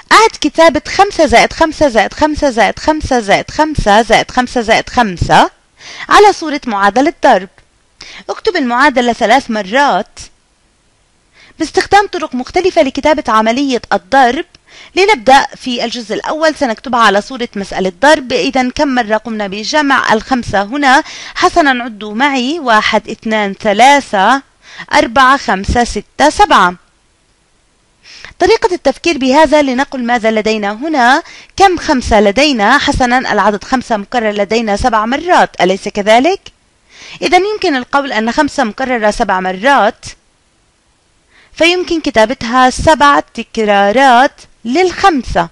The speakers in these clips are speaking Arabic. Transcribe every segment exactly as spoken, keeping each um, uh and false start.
أعد كتابة خمسة زائد خمسة زائد خمسة زائد خمسة زائد خمسة زائد خمسة زائد خمسة على صورة معادلة ضرب. اكتب المعادلة ثلاث مرات باستخدام طرق مختلفة لكتابة عملية الضرب. لنبدأ في الجزء الأول سنكتبها على صورة مسألة ضرب. إذا كم مرة قمنا بجمع الخمسة هنا؟ حسنا عدوا معي: واحد اثنان ثلاثة أربعة خمسة ستة سبعة. طريقة التفكير بهذا لنقل ماذا لدينا هنا. كم خمسة لدينا؟ حسنا العدد خمسة مكرر لدينا سبع مرات، أليس كذلك؟ إذا يمكن القول أن خمسة مكررة سبع مرات، فيمكن كتابتها سبع تكرارات للخمسة.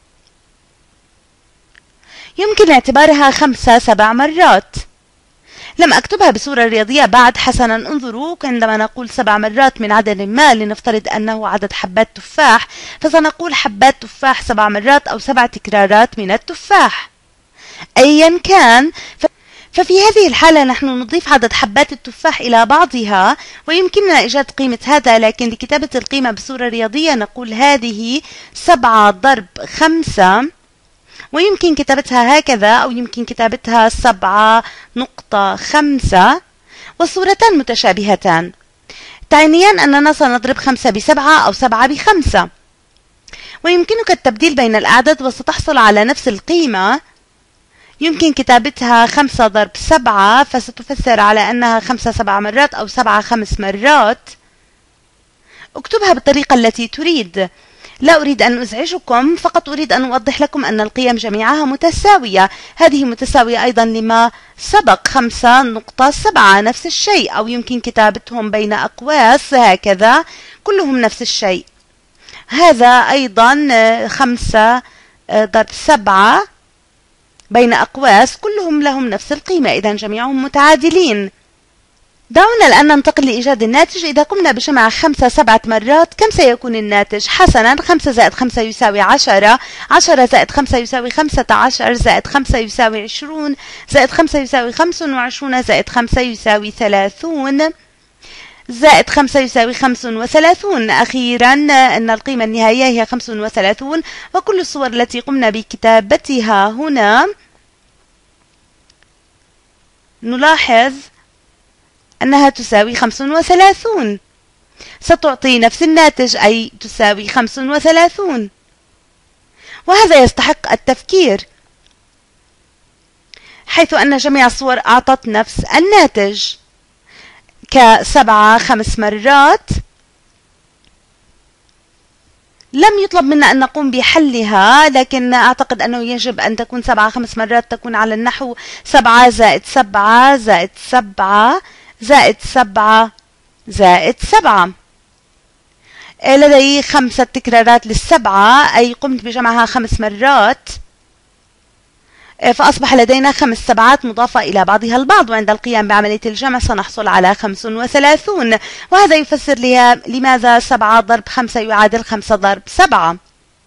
يمكن اعتبارها خمسة سبع مرات. لم أكتبها بصورة رياضية بعد. حسنا انظروا، عندما نقول سبع مرات من عدد ما، لنفترض أنه عدد حبات تفاح، فسنقول حبات تفاح سبع مرات أو سبع تكرارات من التفاح. أيا كان، ففي هذه الحالة نحن نضيف عدد حبات التفاح إلى بعضها، ويمكننا إيجاد قيمة هذا، لكن لكتابة القيمة بصورة رياضية نقول هذه سبعة ضرب خمسة، ويمكن كتابتها هكذا أو يمكن كتابتها سبعة نقطة خمسة، والصورتان متشابهتان تعنيان أننا سنضرب خمسة بسبعة أو سبعة بخمسة. ويمكنك التبديل بين الأعداد وستحصل على نفس القيمة. يمكن كتابتها خمسة ضرب سبعة، فستفسر على أنها خمسة سبع مرات أو سبعة خمس مرات. اكتبها بالطريقة التي تريد. لا أريد أن أزعجكم، فقط أريد أن أوضح لكم أن القيم جميعها متساوية. هذه متساوية أيضا لما سبق، خمسة نقطة سبعة نفس الشيء، أو يمكن كتابتهم بين أقواس هكذا، كلهم نفس الشيء. هذا أيضا خمسة ضرب سبعة بين أقواس، كلهم لهم نفس القيمة، إذن جميعهم متعادلين. دعونا الآن ننتقل لإيجاد الناتج. إذا قمنا بجمع خمسة سبعة مرات كم سيكون الناتج؟ حسنا، خمسة زائد خمسة يساوي عشرة، عشرة زائد خمسة يساوي خمسة عشر، زائد خمسة يساوي عشرون، زائد خمسة يساوي خمس وعشرون، زائد خمسة يساوي ثلاثون، زائد خمسة يساوي خمس وثلاثون. أخيرا أن القيمة النهائية هي خمس وثلاثون، وكل الصور التي قمنا بكتابتها هنا نلاحظ أنها تساوي خمس وثلاثون، ستعطي نفس الناتج أي تساوي خمس وثلاثون، وهذا يستحق التفكير حيث أن جميع الصور أعطت نفس الناتج كسبعة خمس مرات. لم يطلب منا أن نقوم بحلها، لكن أعتقد أنه يجب أن تكون سبعة خمس مرات تكون على النحو سبعة زائد سبعة زائد سبعة زائد سبعة زائد سبعة. لدي خمسة تكرارات للسبعة، أي قمت بجمعها خمس مرات، فأصبح لدينا خمس سبعات مضافة إلى بعضها البعض، وعند القيام بعملية الجمع سنحصل على خمس وثلاثون، وهذا يفسر لي لماذا سبعة ضرب خمسة يعادل خمسة ضرب سبعة.